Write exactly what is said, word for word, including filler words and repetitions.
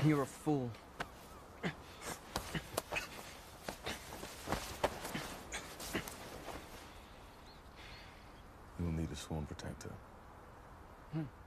You're a fool. You'll need a sworn protector. Hmm.